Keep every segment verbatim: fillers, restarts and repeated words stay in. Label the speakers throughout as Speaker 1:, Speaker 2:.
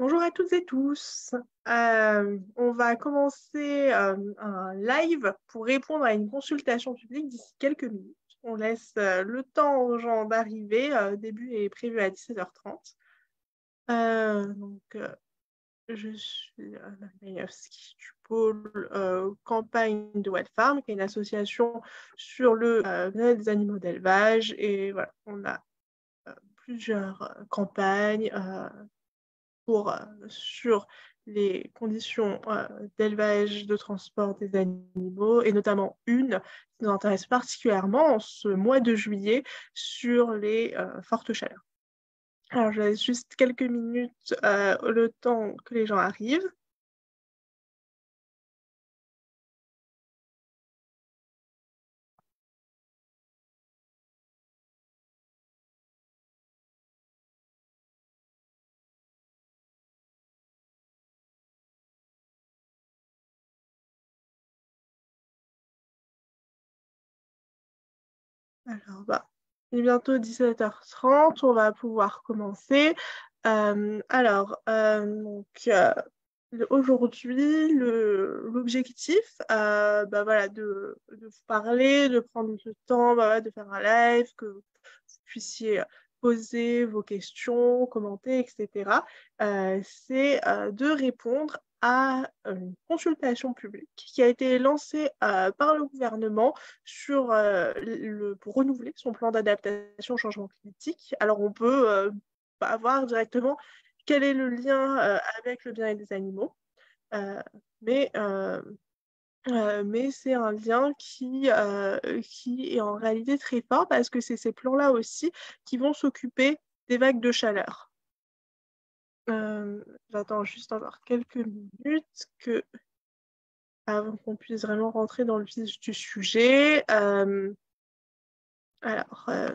Speaker 1: Bonjour à toutes et tous. Euh, on va commencer euh, un live pour répondre à une consultation publique d'ici quelques minutes. On laisse euh, le temps aux gens d'arriver. Euh, le début est prévu à dix-sept heures trente. Euh, donc, euh, je suis euh, Malinowski du pôle euh, campagne de Wild Farm, qui est une association sur le euh, bien-être des animaux d'élevage. Et voilà, on a euh, plusieurs euh, campagnes. Euh, pour, euh, sur les conditions euh, d'élevage, de transport des animaux, et notamment une qui nous intéresse particulièrement en ce mois de juillet sur les euh, fortes chaleurs. Alors, je laisse juste quelques minutes euh, le temps que les gens arrivent. Alors, bah, il est bientôt dix-sept heures trente, on va pouvoir commencer. Euh, alors, euh, donc, euh, le- aujourd'hui, le- l'objectif, euh, bah, voilà, de, de vous parler, de prendre le temps, bah, voilà, de faire un live, que vous puissiez poser vos questions, commenter, et cetera, euh, c'est euh, de répondre à une consultation publique qui a été lancée euh, par le gouvernement sur, euh, le, pour renouveler son plan d'adaptation au changement climatique. Alors, on peut euh, bah, voir directement quel est le lien euh, avec le bien-être des animaux, euh, mais, euh, euh, mais c'est un lien qui, euh, qui est en réalité très fort parce que c'est ces plans-là aussi qui vont s'occuper des vagues de chaleur. Euh, J'attends juste encore quelques minutes que, avant qu'on puisse vraiment rentrer dans le vif du sujet. Euh, alors, euh,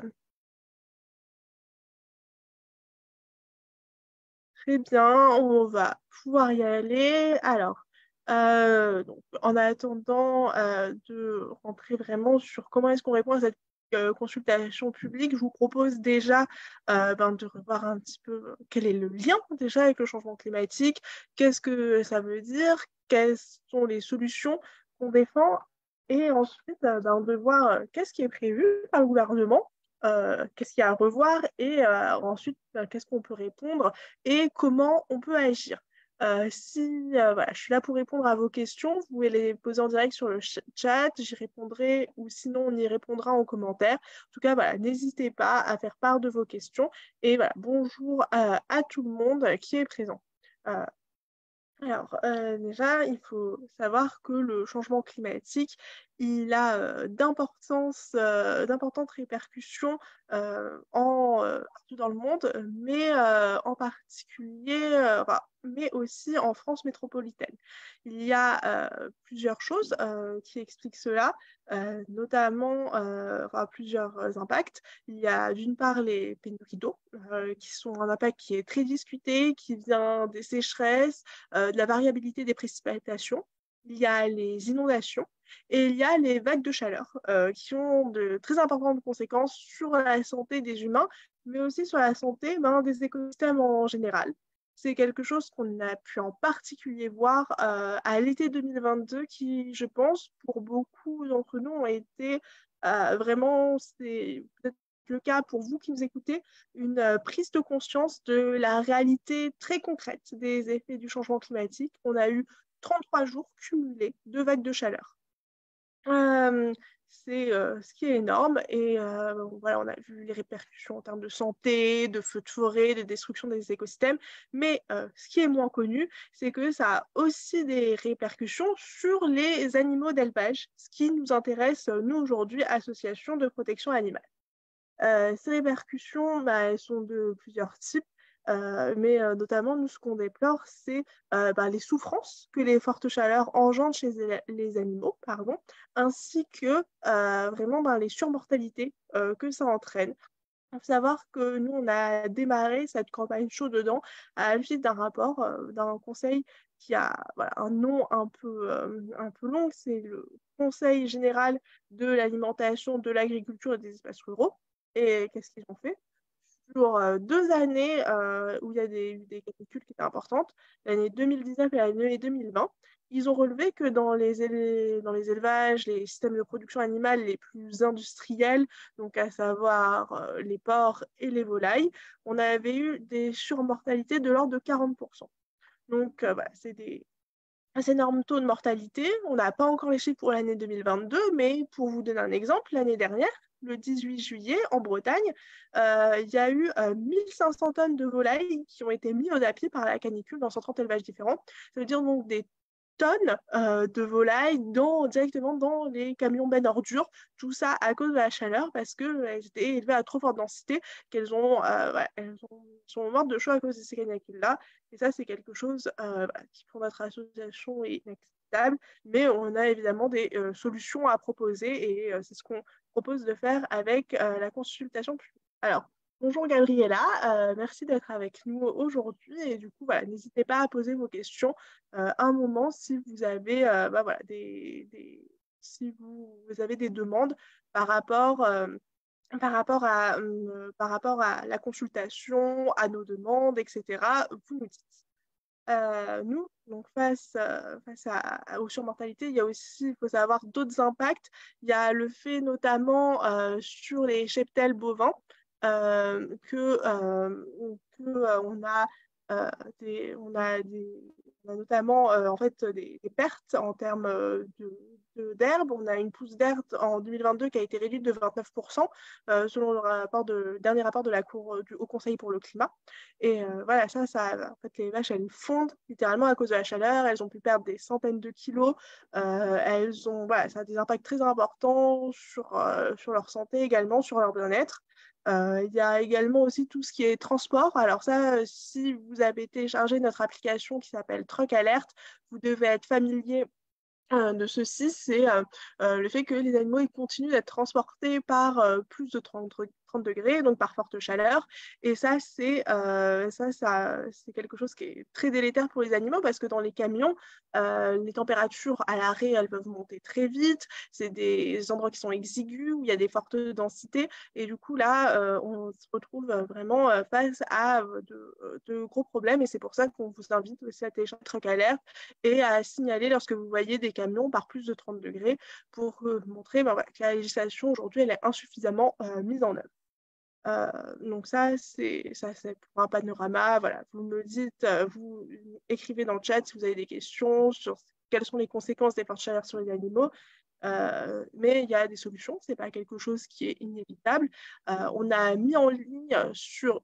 Speaker 1: Très bien, on va pouvoir y aller. Alors, euh, donc, en attendant euh, de rentrer vraiment sur comment est-ce qu'on répond à cette euh, consultation publique, je vous propose déjà euh, ben, de revoir un petit peu quel est le lien déjà avec le changement climatique, qu'est-ce que ça veut dire, quelles sont les solutions qu'on défend, et ensuite euh, ben, de voir euh, qu'est-ce qui est prévu par le gouvernement, euh, qu'est-ce qu'il y a à revoir, et euh, ensuite ben, qu'est-ce qu'on peut répondre et comment on peut agir. Euh, si euh, voilà, je suis là pour répondre à vos questions, vous pouvez les poser en direct sur le ch- chat, j'y répondrai ou sinon on y répondra en commentaire. En tout cas, voilà, n'hésitez pas à faire part de vos questions et voilà, bonjour à, à tout le monde qui est présent. Euh, alors, euh, déjà, il faut savoir que le changement climatique, il a euh, d'importance, euh, d'importantes répercussions euh, en, euh, partout dans le monde, mais euh, en particulier, euh, enfin, mais aussi en France métropolitaine. Il y a euh, plusieurs choses euh, qui expliquent cela, euh, notamment euh, enfin, plusieurs impacts. Il y a d'une part les pénuries d'eau, euh, qui sont un impact qui est très discuté, qui vient des sécheresses, euh, de la variabilité des précipitations, il y a les inondations et il y a les vagues de chaleur euh, qui ont de très importantes conséquences sur la santé des humains, mais aussi sur la santé ben, des écosystèmes en général. C'est quelque chose qu'on a pu en particulier voir euh, à l'été deux mille vingt-deux qui, je pense, pour beaucoup d'entre nous ont été euh, vraiment, c'est peut-être le cas pour vous qui nous écoutez, une euh, prise de conscience de la réalité très concrète des effets du changement climatique. On a eu trente-trois jours cumulés de vagues de chaleur. Euh, c'est euh, ce qui est énorme et euh, voilà, on a vu les répercussions en termes de santé, de feux de forêt, de destruction des écosystèmes, mais euh, ce qui est moins connu, c'est que ça a aussi des répercussions sur les animaux d'élevage, ce qui nous intéresse, nous aujourd'hui, Association de protection animale. Euh, ces répercussions, bah, elles sont de plusieurs types, euh, mais euh, notamment, nous, ce qu'on déplore, c'est euh, bah, les souffrances que les fortes chaleurs engendrent chez les, les animaux, pardon, ainsi que euh, vraiment bah, les surmortalités euh, que ça entraîne. Il faut savoir que nous, on a démarré cette campagne chaud dedans à la suite d'un rapport euh, d'un conseil qui a voilà, un nom un peu, euh, un peu long, c'est le Conseil général de l'alimentation, de l'agriculture et des espaces ruraux. Et qu'est-ce qu'ils ont fait? sur euh, deux années euh, où il y a des, des canicules qui étaient importantes, l'année deux mille dix-neuf et l'année deux mille vingt, ils ont relevé que dans les, éle- dans les élevages, les systèmes de production animale les plus industriels, donc à savoir euh, les porcs et les volailles, on avait eu des surmortalités de l'ordre de quarante pour cent. Donc, euh, bah, c'est des assez énormes taux de mortalité. On n'a pas encore les chiffres pour l'année deux mille vingt-deux, mais pour vous donner un exemple, l'année dernière, le dix-huit juillet, en Bretagne, euh, il y a eu euh, mille cinq cents tonnes de volailles qui ont été mises à pied par la canicule dans cent trente élevages différents. Ça veut dire donc des tonnes euh, de volailles dans, directement dans les camions bennes ordures. Tout ça à cause de la chaleur parce qu'elles étaient élevées à trop forte densité, qu'elles ont, euh, ouais, elles ont, sont mortes de chaud à cause de ces canicules-là. Et ça, c'est quelque chose euh, bah, qui, pour notre association, est inacceptable. Mais on a évidemment des euh, solutions à proposer et euh, c'est ce qu'on propose de faire avec euh, la consultation publique. Alors, bonjour Gabriella, euh, merci d'être avec nous aujourd'hui. Et du coup, voilà, n'hésitez pas à poser vos questions euh, un moment si vous avez, euh, bah, voilà, des, des, si vous, vous avez des demandes par rapport, euh, par rapport à, euh, par rapport à la consultation, à nos demandes, et cetera. Vous nous dites. Euh, nous, donc face, euh, face à, à- aux surmortalités, il y a aussi, il faut savoir, d'autres impacts. Il y a le fait notamment euh, sur les cheptels bovins euh, que, euh, que euh, on a euh, des, on a des, on a notamment euh, en fait des, des pertes en termes euh, de, de- d'herbe. On a une pousse d'herbe en deux mille vingt-deux qui a été réduite de vingt-neuf pour cent euh, selon le rapport de, le dernier rapport de la Cour du Haut Conseil pour le climat. Et euh, voilà, ça, ça, en fait, les vaches, elles fondent littéralement à cause de la chaleur. Elles ont pu perdre des centaines de kilos. Euh, elles ont, voilà, ça a des impacts très importants sur, euh, sur leur santé également, sur leur bien-être. Euh, il y a également aussi tout ce qui est transport. Alors ça, si vous avez téléchargé notre application qui s'appelle Truck Alert, vous devez être familier euh, de ceci, c'est euh, euh, le fait que les animaux ils continuent d'être transportés par euh, plus de trente, trente degrés, donc par forte chaleur. Et ça, c'est euh, ça, ça, c'est quelque chose qui est très délétère pour les animaux parce que dans les camions, euh, les températures à l'arrêt, elles peuvent monter très vite. C'est des endroits qui sont exigus, où il y a des fortes densités. Et du coup, là, euh, on se retrouve vraiment euh, face à euh, de, de, gros problèmes. Et c'est pour ça qu'on vous invite aussi à télécharger Truck Alert et à signaler lorsque vous voyez des camions par plus de trente degrés pour euh, montrer ben, voilà, que la législation aujourd'hui elle est insuffisamment euh, mise en œuvre. Euh, donc ça, c'est ça, c'est pour un panorama. Voilà, vous me dites, euh, vous écrivez dans le chat si vous avez des questions sur quelles sont les conséquences des fortes chaleurs sur les animaux. Euh, mais il y a des solutions, c'est pas quelque chose qui est inévitable. Euh, on a mis en ligne sur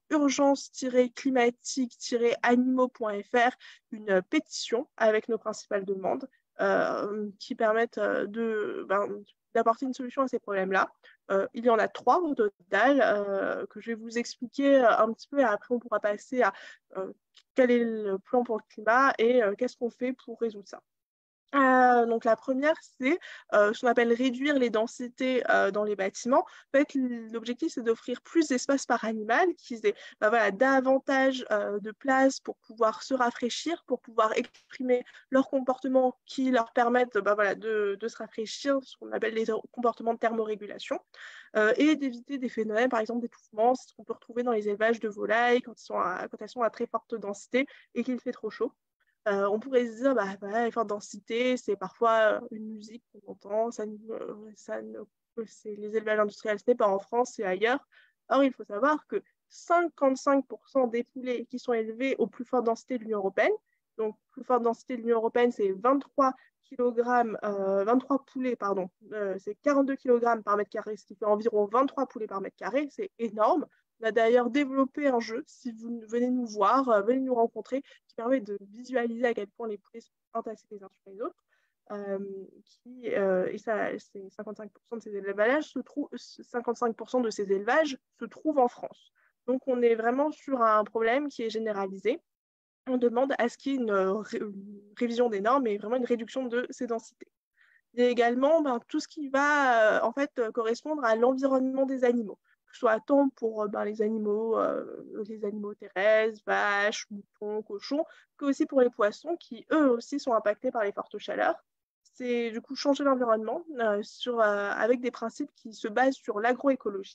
Speaker 1: urgence-climatique-animaux point f r une pétition avec nos principales demandes euh, qui permettent euh, de, ben, d'apporter une solution à ces problèmes-là. Euh, il y en a trois au total euh, que je vais vous expliquer un petit peu et après on pourra passer à euh, quel est le plan pour le climat et euh, qu'est-ce qu'on fait pour résoudre ça. Euh, donc la première, c'est euh, ce qu'on appelle réduire les densités euh, dans les bâtiments. En fait, l'objectif, c'est d'offrir plus d'espace par animal, qu'ils aient bah, voilà, davantage euh, de place pour pouvoir se rafraîchir, pour pouvoir exprimer leurs comportements qui leur permettent bah, voilà, de, de se rafraîchir, ce qu'on appelle les comportements de thermorégulation, euh, et d'éviter des phénomènes, par exemple d'étouffement, c'est ce qu'on peut retrouver dans les élevages de volailles quand, ils sont à, quand elles sont à très forte densité et qu'il fait trop chaud. Euh, on pourrait se dire, bah, bah, l'effort de densité, c'est parfois une musique qu'on entend, ça, euh, ça ne, c'est les élevages industriels, ce n'est pas en France, c'est ailleurs. Or, il faut savoir que cinquante-cinq pour cent des poulets qui sont élevés aux plus fortes densités de l'Union européenne, donc plus forte densité de l'Union européenne, c'est vingt-trois kilogrammes, euh, vingt-trois poulets, pardon, euh, c'est quarante-deux kilogrammes par mètre carré, ce qui fait environ vingt-trois poulets par mètre carré, c'est énorme. On a d'ailleurs développé un jeu, si vous venez nous voir, euh, venez nous rencontrer, qui permet de visualiser à quel point les poulets sont entassés les uns sur les autres. Euh, qui, euh, et ça, c'est cinquante-cinq pour cent de ces élevages se trouvent, cinquante-cinq pour cent de ces élevages se trouvent en France. Donc on est vraiment sur un problème qui est généralisé. On demande à ce qu'il y ait une, ré une révision des normes et vraiment une réduction de ces densités. Il y a également ben, tout ce qui va euh, en fait euh, correspondre à l'environnement des animaux, que ce soit tant pour euh, ben, les animaux, euh, les animaux terrestres, vaches, moutons, cochons, que aussi pour les poissons qui eux aussi sont impactés par les fortes chaleurs. C'est du coup changer l'environnement euh, sur, euh, avec des principes qui se basent sur l'agroécologie.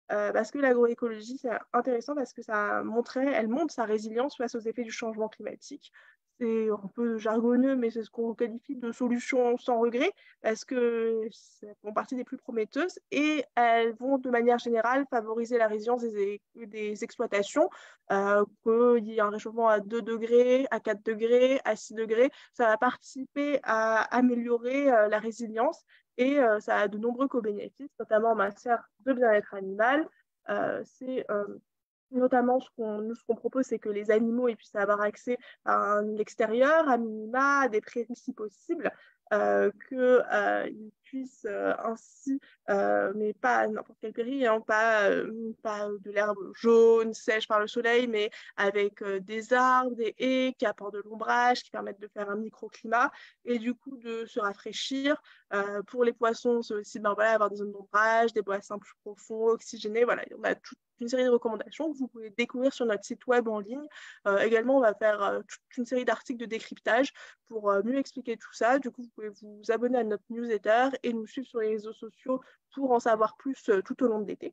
Speaker 1: Euh, parce que l'agroécologie, c'est intéressant parce que ça montrait, elle montre sa résilience face aux effets du changement climatique. C'est un peu jargonneux, mais c'est ce qu'on qualifie de solution sans regret, parce que ça font partie des plus prometteuses et elles vont de manière générale favoriser la résilience des, des exploitations, euh, qu'il y ait un réchauffement à deux degrés, à quatre degrés, à six degrés. Ça va participer à améliorer euh, la résilience et euh, ça a de nombreux co-bénéfices, notamment en matière de bien-être animal. Euh, c'est euh, notamment ce qu'on ce qu'on propose, c'est que les animaux ils puissent avoir accès à l'extérieur, à minima, à des prairies si possible, euh, qu'ils euh, puissent euh, ainsi, euh, mais pas n'importe quelle prairie, hein, pas, euh, pas de l'herbe jaune, sèche par le soleil, mais avec euh, des arbres, des haies qui apportent de l'ombrage, qui permettent de faire un microclimat et du coup de se rafraîchir. Euh, pour les poissons, c'est aussi ben, voilà, avoir des zones d'ombrage, des bassins plus profonds, oxygénés. Voilà, on a toute une série de recommandations que vous pouvez découvrir sur notre site web en ligne. Euh, également, on va faire euh, toute une série d'articles de décryptage pour euh, mieux expliquer tout ça. Du coup, vous pouvez vous abonner à notre newsletter et nous suivre sur les réseaux sociaux pour en savoir plus euh, tout au long de l'été.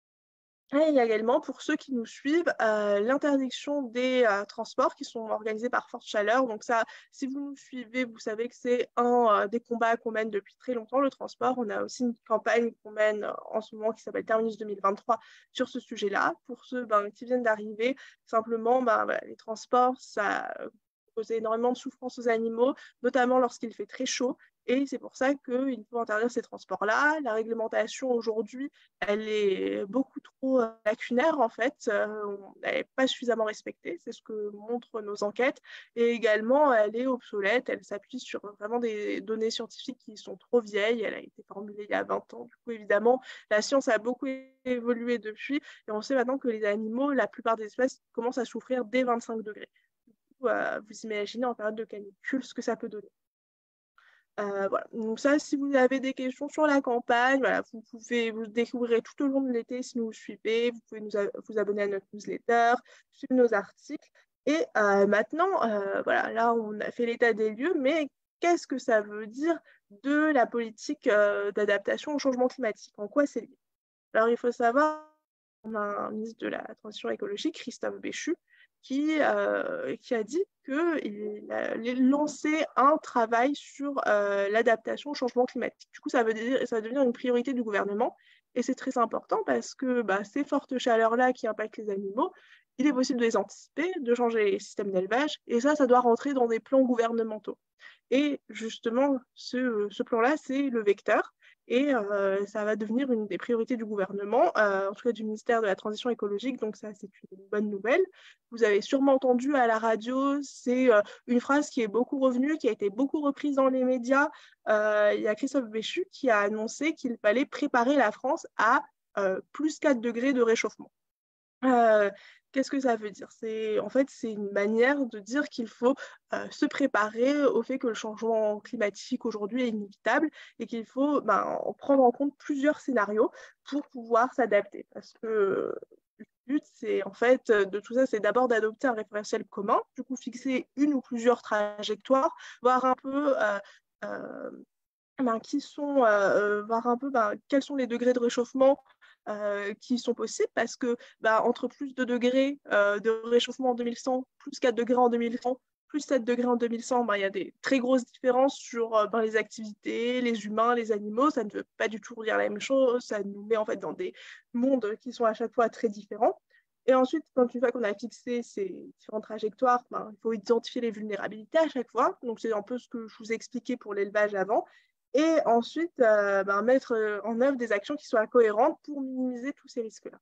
Speaker 1: Et il y a également, pour ceux qui nous suivent, euh, l'interdiction des euh, transports qui sont organisés par Force Chaleur. Donc ça, si vous nous suivez, vous savez que c'est un euh, des combats qu'on mène depuis très longtemps, le transport. On a aussi une campagne qu'on mène euh, en ce moment qui s'appelle Terminus deux mille vingt-trois sur ce sujet-là. Pour ceux ben, qui viennent d'arriver, simplement, ben, ben, les transports, ça cause énormément de souffrance aux animaux, notamment lorsqu'il fait très chaud. Et c'est pour ça qu'il faut interdire ces transports-là. La réglementation aujourd'hui, elle est beaucoup trop euh, lacunaire en fait. Euh, elle n'est pas suffisamment respectée, c'est ce que montrent nos enquêtes. Et également, elle est obsolète. Elle s'appuie sur vraiment des données scientifiques qui sont trop vieilles. Elle a été formulée il y a vingt ans. Du coup, évidemment, la science a beaucoup évolué depuis. Et on sait maintenant que les animaux, la plupart des espèces, commencent à souffrir dès vingt-cinq degrés. Du coup, euh, vous imaginez en période de canicule ce que ça peut donner. Euh, voilà. Donc ça, si vous avez des questions sur la campagne, voilà, vous pouvez vous découvrir tout au long de l'été si vous nous suivez. Vous pouvez nous vous abonner à notre newsletter, suivre nos articles. Et euh, maintenant, euh, voilà, là, on a fait l'état des lieux, mais qu'est-ce que ça veut dire de la politique euh, d'adaptation au changement climatique? En quoi c'est lié? Alors, il faut savoir, on a un ministre de la Transition écologique, Christophe Béchu, qui, euh, qui a dit qu'il allait lancer un travail sur euh, l'adaptation au changement climatique. Du coup, ça, veut dire, ça va devenir une priorité du gouvernement. Et c'est très important parce que bah, ces fortes chaleurs-là qui impactent les animaux, il est possible de les anticiper, de changer les systèmes d'élevage. Et ça, ça doit rentrer dans des plans gouvernementaux. Et justement, ce, ce plan-là, c'est le vecteur. Et euh, ça va devenir une des priorités du gouvernement, euh, en tout cas du ministère de la Transition écologique. Donc ça, c'est une bonne nouvelle. Vous avez sûrement entendu à la radio, c'est euh, une phrase qui est beaucoup revenue, qui a été beaucoup reprise dans les médias. Euh, il y a Christophe Béchu qui a annoncé qu'il fallait préparer la France à euh, plus quatre degrés de réchauffement. Euh, Qu'est-ce que ça veut dire? C'est, en fait, c'est une manière de dire qu'il faut euh, se préparer au fait que le changement climatique aujourd'hui est inévitable et qu'il faut ben, prendre en compte plusieurs scénarios pour pouvoir s'adapter. Parce que le but, c'est en fait de tout ça, c'est d'abord d'adopter un référentiel commun, du coup fixer une ou plusieurs trajectoires, voir un peu euh, euh, ben, qui sont, euh, voir un peu ben, quels sont les degrés de réchauffement euh, qui sont possibles parce que ben, entre plus de degrés euh, de réchauffement en deux mille cent, plus quatre degrés en deux mille cent, plus sept degrés en deux mille cent, ben, il y a des très grosses différences sur euh, ben, les activités, les humains, les animaux. Ça ne veut pas du tout dire la même chose. Ça nous met en fait dans des mondes qui sont à chaque fois très différents. Et ensuite, quand une fois qu'on a fixé ces différentes trajectoires, ben, il faut identifier les vulnérabilités à chaque fois. Donc, c'est un peu ce que je vous ai expliqué pour l'élevage avant et ensuite euh, ben, mettre en œuvre des actions qui soient cohérentes pour minimiser tous ces risques-là.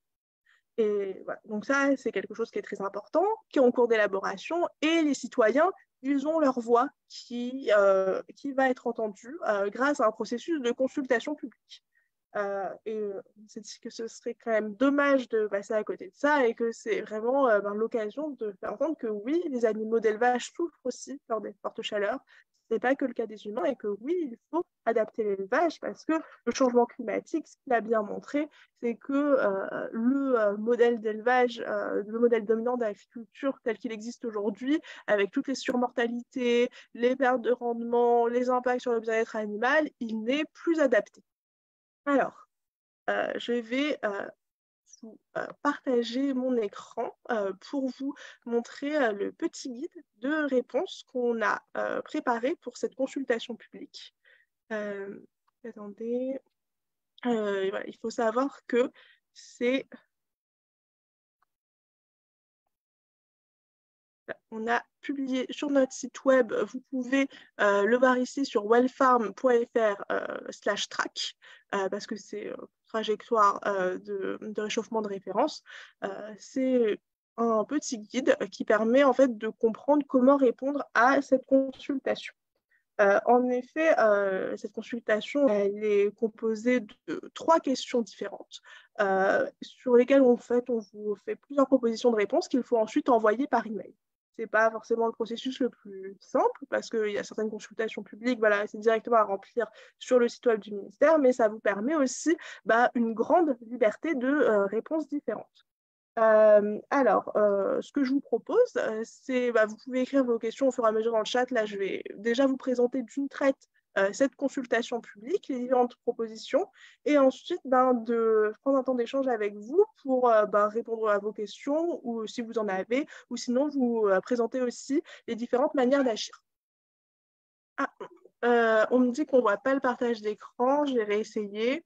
Speaker 1: Et voilà. Donc ça, c'est quelque chose qui est très important, qui est en cours d'élaboration, et les citoyens, ils ont leur voix qui, euh, qui va être entendue euh, grâce à un processus de consultation publique. Euh, et euh, on s'est dit que ce serait quand même dommage de passer à côté de ça et que c'est vraiment euh, ben, l'occasion de faire entendre que oui, les animaux d'élevage souffrent aussi lors des fortes chaleurs. Ce n'est pas que le cas des humains et que oui, il faut adapter l'élevage parce que le changement climatique, ce qu'il a bien montré, c'est que euh, le euh, modèle d'élevage, euh, le modèle dominant d'agriculture tel qu'il existe aujourd'hui, avec toutes les surmortalités, les pertes de rendement, les impacts sur le bien-être animal, il n'est plus adapté. Alors, euh, je vais euh, vous euh, partager mon écran euh, pour vous montrer euh, le petit guide de réponse qu'on a euh, préparé pour cette consultation publique. Euh, attendez, euh, voilà, il faut savoir que c'est... On a publié sur notre site web, vous pouvez euh, le voir ici sur wellfarm point f r euh, slash track, euh, parce que c'est euh, trajectoire euh, de, de réchauffement de référence. Euh, c'est un petit guide qui permet en fait de comprendre comment répondre à cette consultation. Euh, en effet, euh, cette consultation elle est composée de trois questions différentes euh, sur lesquelles en fait, on vous fait plusieurs propositions de réponses qu'il faut ensuite envoyer par email. Ce n'est pas forcément le processus le plus simple parce qu'il y a certaines consultations publiques, voilà, c'est directement à remplir sur le site web du ministère, mais ça vous permet aussi bah, une grande liberté de euh, réponses différentes. Euh, alors, euh, ce que je vous propose, euh, c'est, bah, vous pouvez écrire vos questions au fur et à mesure dans le chat. Là, je vais déjà vous présenter d'une traite euh, cette consultation publique, les différentes propositions, et ensuite ben, de prendre un temps d'échange avec vous pour euh, ben, répondre à vos questions, ou si vous en avez, ou sinon vous euh, présenter aussi les différentes manières d'agir. Ah, euh, on me dit qu'on ne voit pas le partage d'écran, je vais réessayer.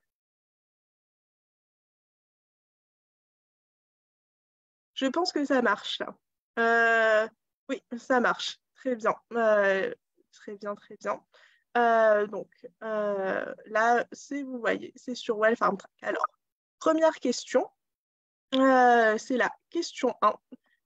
Speaker 1: Je pense que ça marche là. Euh, oui, ça marche. Très bien. Euh, très bien, très bien. Euh, donc euh, là, c'est, vous voyez, c'est sur Well Farm Track. Alors, première question, euh, c'est la question un.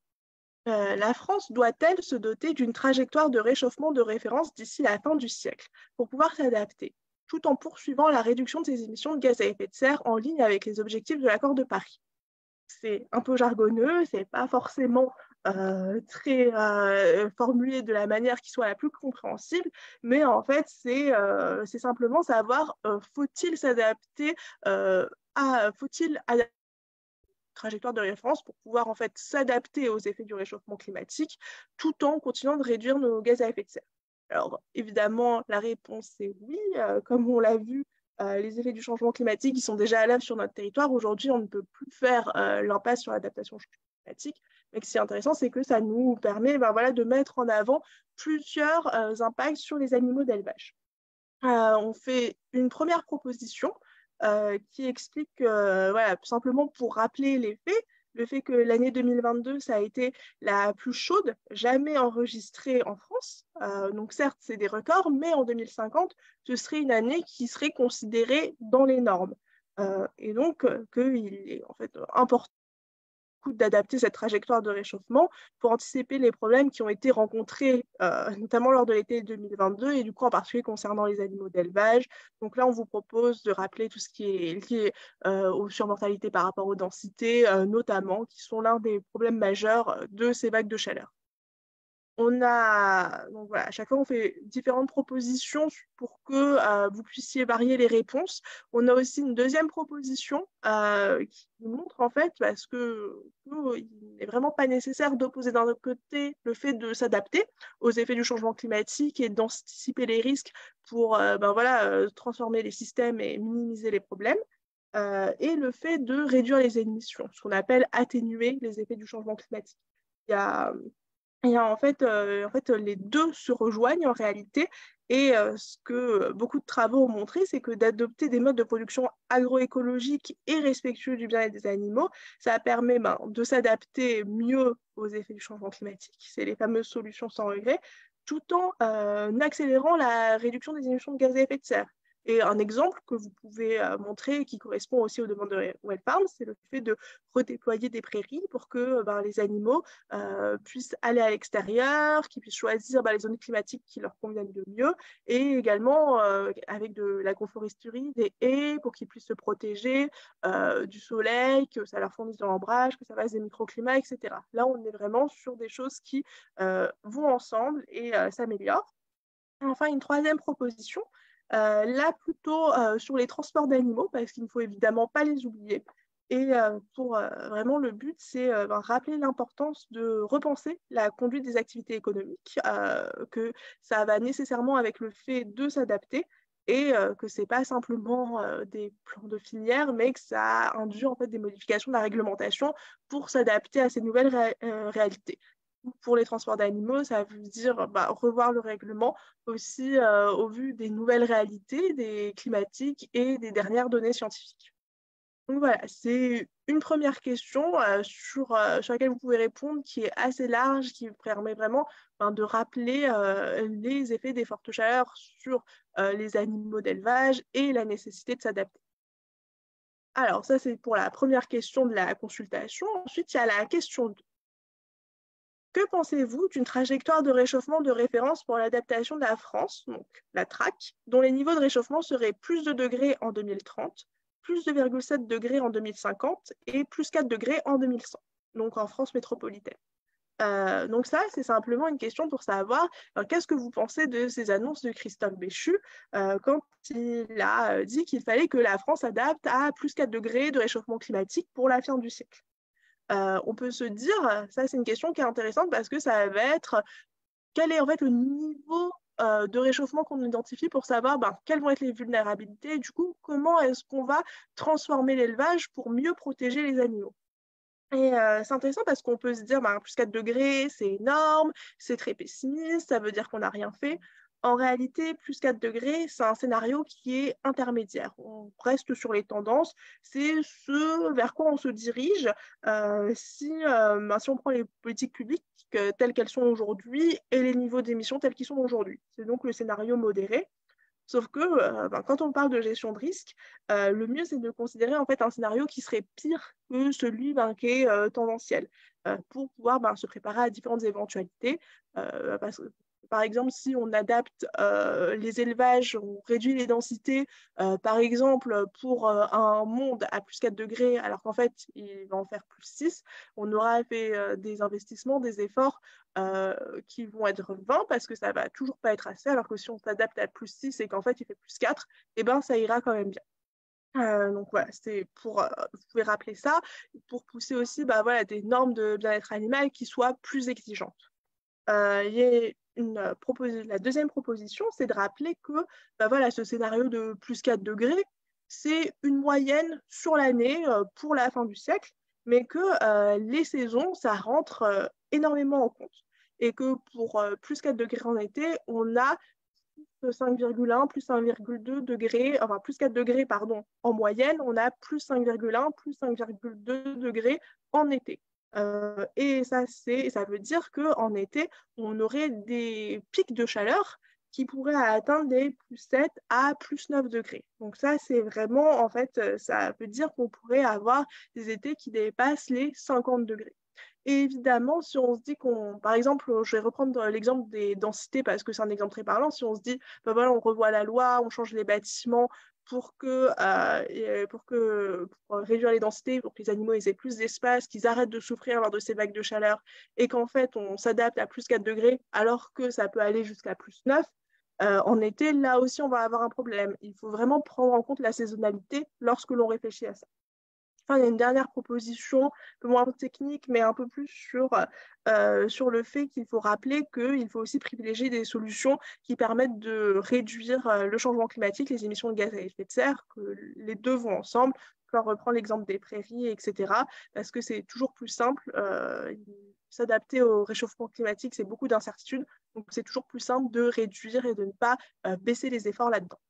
Speaker 1: Euh, la France doit-elle se doter d'une trajectoire de réchauffement de référence d'ici la fin du siècle pour pouvoir s'adapter, tout en poursuivant la réduction de ses émissions de gaz à effet de serre en ligne avec les objectifs de l'accord de Paris? C'est un peu jargonneux, c'est pas forcément euh, très euh, formulé de la manière qui soit la plus compréhensible, mais en fait, c'est euh, c'est simplement savoir euh, faut-il s'adapter euh, à faut-il adapter la trajectoire de référence pour pouvoir en fait s'adapter aux effets du réchauffement climatique tout en continuant de réduire nos gaz à effet de serre. Alors évidemment, la réponse est oui, euh, comme on l'a vu. Euh, les effets du changement climatique qui sont déjà à l'œuvre sur notre territoire. Aujourd'hui, on ne peut plus faire euh, l'impasse sur l'adaptation au changement climatique. Mais ce qui est intéressant, c'est que ça nous permet ben, voilà, de mettre en avant plusieurs euh, impacts sur les animaux d'élevage. Euh, on fait une première proposition euh, qui explique, euh, voilà, simplement pour rappeler les faits, le fait que l'année deux mille vingt-deux, ça a été la plus chaude jamais enregistrée en France. Euh, donc certes, c'est des records, mais en deux mille cinquante, ce serait une année qui serait considérée dans les normes. Euh, et donc, euh, qu'il est en fait important d'adapter cette trajectoire de réchauffement pour anticiper les problèmes qui ont été rencontrés, euh, notamment lors de l'été deux mille vingt-deux, et du coup en particulier concernant les animaux d'élevage. Donc là, on vous propose de rappeler tout ce qui est lié euh, aux surmortalités par rapport aux densités, euh, notamment, qui sont l'un des problèmes majeurs de ces vagues de chaleur. On a, donc voilà, à chaque fois, on fait différentes propositions pour que euh, vous puissiez varier les réponses. On a aussi une deuxième proposition euh, qui montre en fait parce que euh, il n'est vraiment pas nécessaire d'opposer d'un autre côté le fait de s'adapter aux effets du changement climatique et d'anticiper les risques pour euh, ben voilà, euh, transformer les systèmes et minimiser les problèmes. Euh, et le fait de réduire les émissions, ce qu'on appelle atténuer les effets du changement climatique. Il y a et en fait, euh, en fait, les deux se rejoignent en réalité. Et euh, ce que beaucoup de travaux ont montré, c'est que d'adopter des modes de production agroécologiques et respectueux du bien-être des animaux, ça permet ben, de s'adapter mieux aux effets du changement climatique. C'est les fameuses solutions sans regret, tout en euh, accélérant la réduction des émissions de gaz à effet de serre. Et un exemple que vous pouvez euh, montrer qui correspond aussi aux demandes de Well Farm, c'est le fait de redéployer des prairies pour que ben, les animaux euh, puissent aller à l'extérieur, qu'ils puissent choisir ben, les zones climatiques qui leur conviennent le mieux, et également euh, avec de l'agroforesterie, des haies pour qu'ils puissent se protéger euh, du soleil, que ça leur fournisse de l'ombrage, que ça fasse des microclimats, et cetera. Là, on est vraiment sur des choses qui euh, vont ensemble et euh, s'améliorent. Enfin, une troisième proposition, euh, là plutôt euh, sur les transports d'animaux, parce qu'il ne faut évidemment pas les oublier. Et euh, pour euh, vraiment le but, c'est euh, ben, rappeler l'importance de repenser la conduite des activités économiques, euh, que ça va nécessairement avec le fait de s'adapter. et euh, que ce n'est pas simplement euh, des plans de filière, mais que ça induit en fait des modifications de la réglementation pour s'adapter à ces nouvelles ré euh, réalités. Pour les transports d'animaux, ça veut dire bah, revoir le règlement aussi euh, au vu des nouvelles réalités, des climatiques et des dernières données scientifiques. Donc voilà, c'est une première question euh, sur, euh, sur laquelle vous pouvez répondre qui est assez large, qui permet vraiment ben, de rappeler euh, les effets des fortes chaleurs sur euh, les animaux d'élevage et la nécessité de s'adapter. Alors ça, c'est pour la première question de la consultation. Ensuite, il y a la question deux. Que pensez-vous d'une trajectoire de réchauffement de référence pour l'adaptation de la France, donc la T R A C, dont les niveaux de réchauffement seraient plus de degrés en deux mille trente, plus deux virgule sept degrés en deux mille cinquante et plus quatre degrés en deux mille cent, donc en France métropolitaine. Euh, donc ça, c'est simplement une question pour savoir euh, qu'est-ce que vous pensez de ces annonces de Christophe Béchu euh, quand il a dit qu'il fallait que la France adapte à plus quatre degrés de réchauffement climatique pour la fin du siècle. Euh, on peut se dire, ça c'est une question qui est intéressante parce que ça va être quel est en fait le niveau euh, de réchauffement qu'on identifie pour savoir ben, quelles vont être les vulnérabilités et du coup comment est-ce qu'on va transformer l'élevage pour mieux protéger les animaux. Et euh, c'est intéressant parce qu'on peut se dire ben, plus quatre degrés, c'est énorme, c'est très pessimiste, ça veut dire qu'on n'a rien fait. En réalité, plus quatre degrés, c'est un scénario qui est intermédiaire. On reste sur les tendances. C'est ce vers quoi on se dirige euh, si, euh, ben, si on prend les politiques publiques euh, telles qu'elles sont aujourd'hui et les niveaux d'émissions tels qu'ils sont aujourd'hui. C'est donc le scénario modéré. Sauf que euh, ben, quand on parle de gestion de risque, euh, le mieux, c'est de considérer en fait un scénario qui serait pire que celui ben, qui est euh, tendanciel euh, pour pouvoir ben, se préparer à différentes éventualités. Euh, parce que, par exemple, si on adapte euh, les élevages, on réduit les densités, euh, par exemple, pour euh, un monde à plus quatre degrés, alors qu'en fait, il va en faire plus six, on aura fait euh, des investissements, des efforts euh, qui vont être vingt parce que ça ne va toujours pas être assez, alors que si on s'adapte à plus six et qu'en fait, il fait plus quatre, eh ben, ça ira quand même bien. Euh, donc voilà, c'est pour, euh, vous pouvez rappeler ça, pour pousser aussi bah, voilà, des normes de bien-être animal qui soient plus exigeantes. Euh, il y a une propos- la deuxième proposition, c'est de rappeler que bah, voilà, ce scénario de plus quatre degrés, c'est une moyenne sur l'année euh, pour la fin du siècle, mais que euh, les saisons, ça rentre euh, énormément en compte. Et que pour euh, plus quatre degrés en été, on a cinq virgule un, plus un virgule deux degrés, enfin plus quatre degrés, pardon, en moyenne, on a plus cinq virgule un, plus cinq virgule deux degrés en été. Euh, et ça, c'est, ça veut dire qu'en été, on aurait des pics de chaleur qui pourraient atteindre des plus sept à plus neuf degrés. Donc ça, c'est vraiment, en fait, ça veut dire qu'on pourrait avoir des étés qui dépassent les cinquante degrés. Et évidemment, si on se dit qu'on, par exemple, je vais reprendre l'exemple des densités parce que c'est un exemple très parlant, si on se dit, ben voilà, on revoit la loi, on change les bâtiments pour que, euh, pour que pour réduire les densités, pour que les animaux aient plus d'espace, qu'ils arrêtent de souffrir lors de ces vagues de chaleur, et qu'en fait, on s'adapte à plus quatre degrés, alors que ça peut aller jusqu'à plus neuf, euh, en été, là aussi, on va avoir un problème. Il faut vraiment prendre en compte la saisonnalité lorsque l'on réfléchit à ça. Enfin, il y a une dernière proposition, un peu moins technique, mais un peu plus sur, euh, sur le fait qu'il faut rappeler qu'il faut aussi privilégier des solutions qui permettent de réduire euh, le changement climatique, les émissions de gaz à effet de serre, que les deux vont ensemble. Je peux reprendre l'exemple des prairies, et cetera, parce que c'est toujours plus simple. Euh, s'adapter au réchauffement climatique, c'est beaucoup d'incertitudes, donc c'est toujours plus simple de réduire et de ne pas euh, baisser les efforts là-dedans.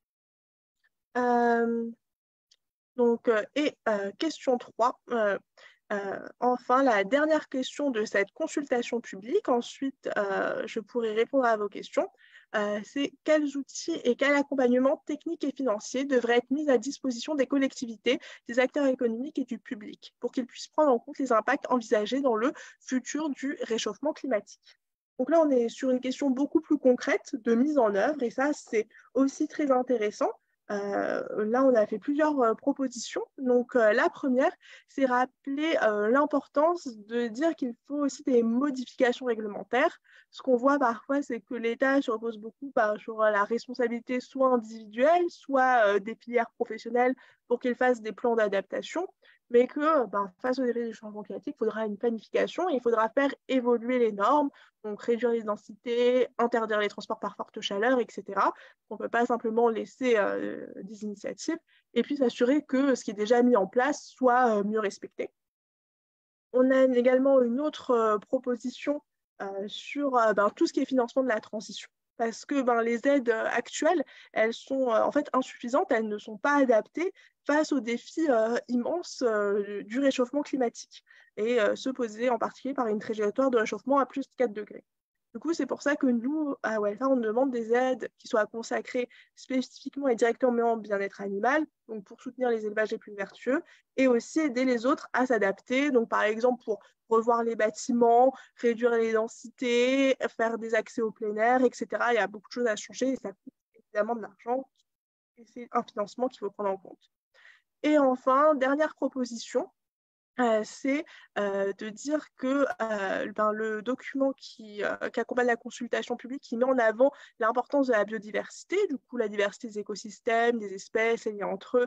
Speaker 1: Euh, Donc, euh, et euh, question trois. Euh, euh, enfin, la dernière question de cette consultation publique. Ensuite, euh, je pourrai répondre à vos questions. Euh, c'est quels outils et quel accompagnement technique et financier devraient être mis à disposition des collectivités, des acteurs économiques et du public pour qu'ils puissent prendre en compte les impacts envisagés dans le futur du réchauffement climatique. Donc là, on est sur une question beaucoup plus concrète de mise en œuvre et ça, c'est aussi très intéressant. Euh, là, on a fait plusieurs euh, propositions. Donc, euh, la première, c'est rappeler euh, l'importance de dire qu'il faut aussi des modifications réglementaires. Ce qu'on voit parfois, c'est que l'État se repose beaucoup bah, sur la responsabilité soit individuelle, soit euh, des filières professionnelles pour qu'ils fassent des plans d'adaptation, mais que ben, face aux effets du changement climatique, il faudra une planification et il faudra faire évoluer les normes, donc réduire les densités, interdire les transports par forte chaleur, et cetera. On ne peut pas simplement laisser euh, des initiatives et puis s'assurer que ce qui est déjà mis en place soit euh, mieux respecté. On a également une autre euh, proposition euh, sur euh, ben, tout ce qui est financement de la transition. Parce que ben, les aides euh, actuelles, elles sont euh, en fait insuffisantes, elles ne sont pas adaptées face aux défis euh, immenses euh, du réchauffement climatique et euh, se poser en particulier par une trajectoire de réchauffement à plus de quatre degrés. Du coup, c'est pour ça que nous, à Welfare, on demande des aides qui soient consacrées spécifiquement et directement au bien-être animal, donc pour soutenir les élevages les plus vertueux, et aussi aider les autres à s'adapter, donc par exemple pour revoir les bâtiments, réduire les densités, faire des accès au plein air, et cetera. Il y a beaucoup de choses à changer et ça coûte évidemment de l'argent et c'est un financement qu'il faut prendre en compte. Et enfin, dernière proposition, Euh, c'est euh, de dire que euh, ben, le document qui, euh, qui accompagne la consultation publique, qui met en avant l'importance de la biodiversité, du coup la diversité des écosystèmes, des espèces et liens entre eux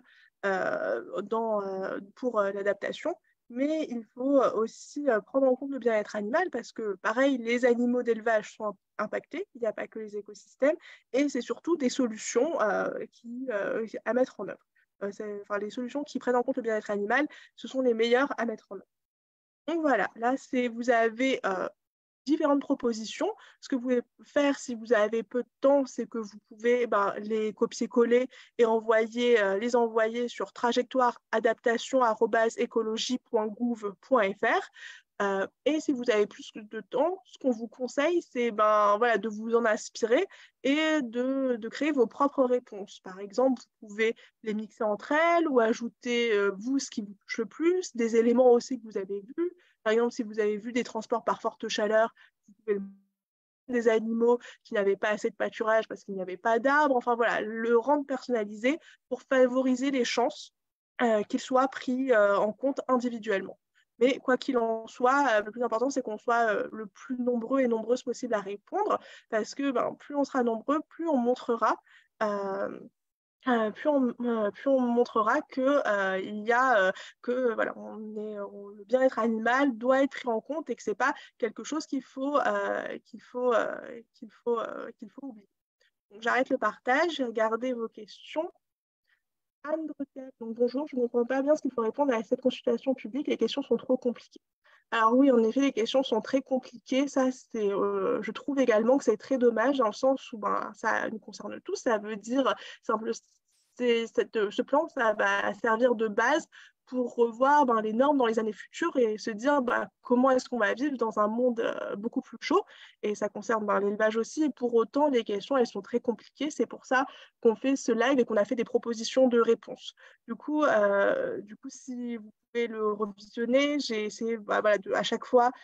Speaker 1: euh, dans, euh, pour euh, l'adaptation, mais il faut aussi euh, prendre en compte le bien-être animal parce que, pareil, les animaux d'élevage sont impactés, il n'y a pas que les écosystèmes, et c'est surtout des solutions euh, qui, euh, à mettre en œuvre. Enfin, les solutions qui prennent en compte le bien-être animal, ce sont les meilleures à mettre en œuvre. Donc voilà, là, c'est, vous avez euh, différentes propositions. Ce que vous pouvez faire si vous avez peu de temps, c'est que vous pouvez ben, les copier-coller et envoyer, euh, les envoyer sur trajectoire adaptation arobase écologie point gouv point fr. Euh, et si vous avez plus de temps, ce qu'on vous conseille, c'est ben, voilà, de vous en inspirer et de, de créer vos propres réponses. Par exemple, vous pouvez les mixer entre elles ou ajouter, euh, vous, ce qui vous touche le plus, des éléments aussi que vous avez vus. Par exemple, si vous avez vu des transports par forte chaleur, vous pouvez des animaux qui n'avaient pas assez de pâturage parce qu'il n'y avait pas d'arbres. Enfin voilà, le rendre personnalisé pour favoriser les chances euh, qu'il soit pris euh, en compte individuellement. Mais quoi qu'il en soit, euh, le plus important, c'est qu'on soit euh, le plus nombreux et nombreuses possible à répondre parce que ben, plus on sera nombreux, plus on montrera euh, euh, plus, on, euh, plus on montrera que euh, il y a euh, que voilà, on est, on- le bien-être animal doit être pris en compte et que c'est pas quelque chose qu'il faut euh, qu'il faut euh, qu'il faut euh, qu'il faut oublier. Donc, j'arrête le partage, regardez vos questions. Anne Bretel, donc bonjour, je ne comprends pas bien ce qu'il faut répondre à cette consultation publique, les questions sont trop compliquées. Alors oui, en effet, les questions sont très compliquées. Ça, c'est, euh, je trouve également que c'est très dommage dans le sens où ben, ça nous concerne tous. Ça veut dire, simple, c'est, cette, ce plan, ça va servir de base pour revoir ben, les normes dans les années futures et se dire ben, comment est-ce qu'on va vivre dans un monde euh, beaucoup plus chaud. Et ça concerne ben, l'élevage aussi. Et pour autant, les questions, elles sont très compliquées. C'est pour ça qu'on fait ce live et qu'on a fait des propositions de réponses. Du coup, euh, du coup si vous pouvez le revisionner, j'ai essayé bah, voilà, de, à chaque fois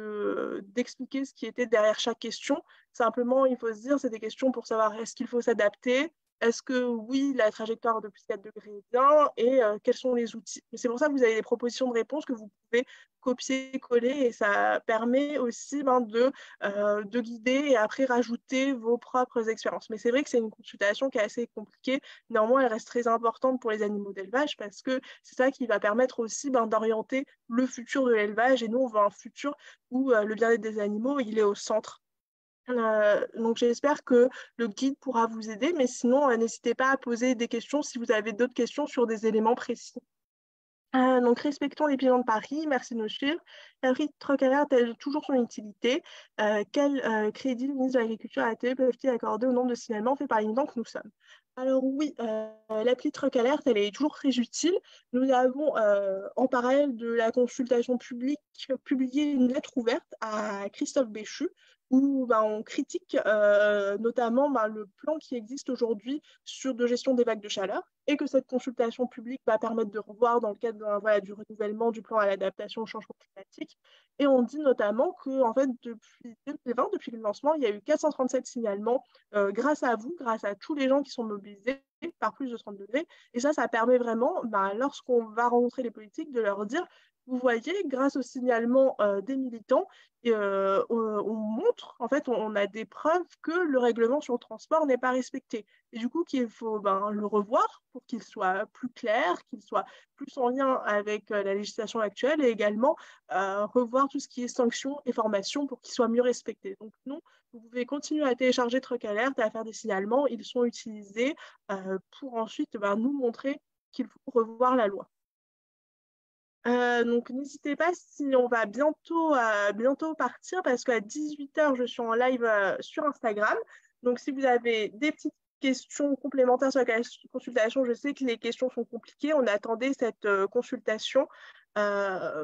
Speaker 1: de, d'expliquer ce qui était derrière chaque question. Simplement, il faut se dire, c'est des questions pour savoir est-ce qu'il faut s'adapter, est-ce que oui, la trajectoire de plus quatre degrés est bien et euh, quels sont les outils. C'est pour ça que vous avez des propositions de réponses que vous pouvez copier-coller et ça permet aussi ben, de, euh, de guider et après rajouter vos propres expériences. Mais c'est vrai que c'est une consultation qui est assez compliquée. Néanmoins, elle reste très importante pour les animaux d'élevage parce que c'est ça qui va permettre aussi ben, d'orienter le futur de l'élevage et nous, on veut un futur où euh, le bien-être des animaux, il est au centre. Euh, donc j'espère que le guide pourra vous aider, mais sinon, euh, n'hésitez pas à poser des questions si vous avez d'autres questions sur des éléments précis. Euh, donc, respectons les paysans de Paris, merci de nous suivre. La frite trocalaire a-t-elle toujours son utilité? Euh, quel euh, crédit le ministre de l'Agriculture et la Télé peuvent-ils accorder au nombre de signalements faits par les militants que nous sommes? Alors oui, euh, l'appli Truck Alert, elle est toujours très utile. Nous avons, euh, en parallèle de la consultation publique, publié une lettre ouverte à Christophe Béchu, où ben, on critique euh, notamment ben, le plan qui existe aujourd'hui sur de gestion des vagues de chaleur et que cette consultation publique va permettre de revoir dans le cadre voilà, du renouvellement du plan à l'adaptation au changement climatique. Et on dit notamment que en fait, depuis deux mille vingt, depuis le lancement, il y a eu quatre cent trente-sept signalements euh, grâce à vous, grâce à tous les gens qui sont mobilisés par plus de trente degrés. Et ça, ça permet vraiment, ben, lorsqu'on va rencontrer les politiques, de leur dire vous voyez, grâce au signalement euh, des militants, euh, on, on montre, en fait, on, on a des preuves que le règlement sur le transport n'est pas respecté. Et du coup, qu'il faut ben, le revoir pour qu'il soit plus clair, qu'il soit plus en lien avec euh, la législation actuelle et également euh, revoir tout ce qui est sanctions et formations pour qu'il soit mieux respecté. Donc, non, vous pouvez continuer à télécharger Truck Alert et à faire des signalements. Ils sont utilisés euh, pour ensuite ben, nous montrer qu'il faut revoir la loi. Euh, donc n'hésitez pas si on va bientôt, euh, bientôt partir parce qu'à dix-huit heures, je suis en live euh, sur Instagram. Donc si vous avez des petites questions complémentaires sur la consultation, je sais que les questions sont compliquées. On attendait cette euh, consultation. Euh,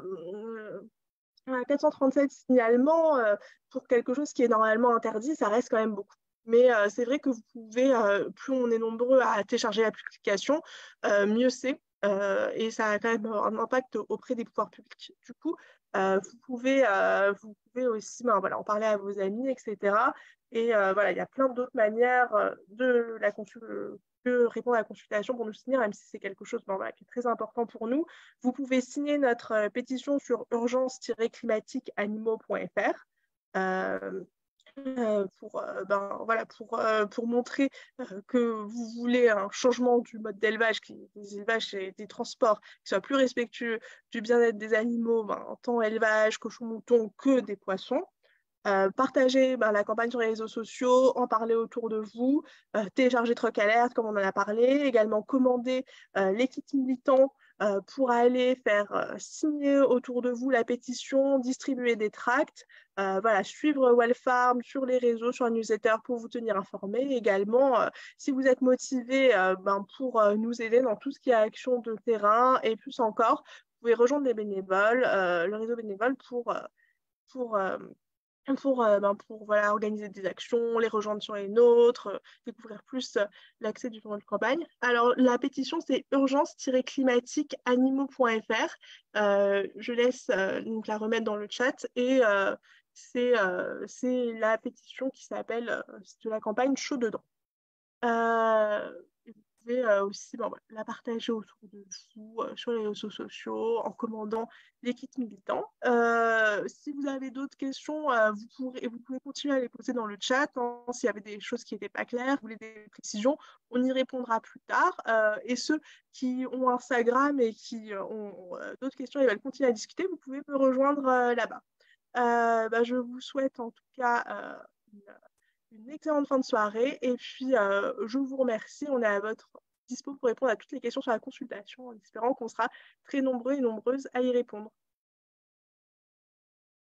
Speaker 1: à quatre cent trente-sept signalements euh, pour quelque chose qui est normalement interdit, ça reste quand même beaucoup. Mais euh, c'est vrai que vous pouvez, euh, plus on est nombreux à télécharger l'application, euh, mieux c'est. Euh, et ça a quand même un impact auprès des pouvoirs publics. Du coup, euh, vous, pouvez, euh, vous pouvez aussi ben, voilà, en parler à vos amis, et cetera. Et euh, voilà, il y a plein d'autres manières euh, de, la de répondre à la consultation pour nous soutenir, même si c'est quelque chose ben, voilà, qui est très important pour nous. Vous pouvez signer notre euh, pétition sur urgence-climatique animaux point f r. Euh, euh, pour, euh, ben, voilà, pour, euh, pour montrer euh, que vous voulez un changement du mode d'élevage, des élevages et des transports qui soient plus respectueux du bien-être des animaux, ben, tant élevage, cochon, mouton que des poissons. Euh, partagez ben, la campagne sur les réseaux sociaux, en parler autour de vous, euh, télécharger Truck Alert comme on en a parlé, également commander euh, les kits militants euh, pour aller faire euh, signer autour de vous la pétition, distribuer des tracts, euh, voilà, suivre Wellfarm sur les réseaux, sur la newsletter pour vous tenir informé. Également, euh, si vous êtes motivé euh, ben, pour euh, nous aider dans tout ce qui est action de terrain et plus encore, vous pouvez rejoindre les bénévoles, euh, le réseau bénévole pour, euh, pour euh, pour, euh, ben, pour voilà, organiser des actions, les rejoindre sur les nôtres, euh, découvrir plus euh, l'accès du journal de campagne. Alors, la pétition, c'est urgence-climatique animaux point f r. Euh, je laisse euh, donc la remettre dans le chat et euh, c'est euh, c'est la pétition qui s'appelle euh, de la campagne Chaud dedans. Euh, vous pouvez euh, aussi bon, la partager autour de vous euh, sur les réseaux sociaux en commandant les kits militants. Euh, si vous avez d'autres questions, euh, vous, pourrez, vous pouvez continuer à les poser dans le chat. Hein, s'il y avait des choses qui n'étaient pas claires, vous voulez des précisions, on y répondra plus tard. Euh, et ceux qui ont Instagram et qui ont euh, d'autres questions et veulent continuer à discuter, vous pouvez me rejoindre euh, là-bas. Euh, bah, je vous souhaite en tout cas euh, une une excellente fin de soirée et puis euh, je vous remercie. On est à votre dispo pour répondre à toutes les questions sur la consultation en espérant qu'on sera très nombreux et nombreuses à y répondre.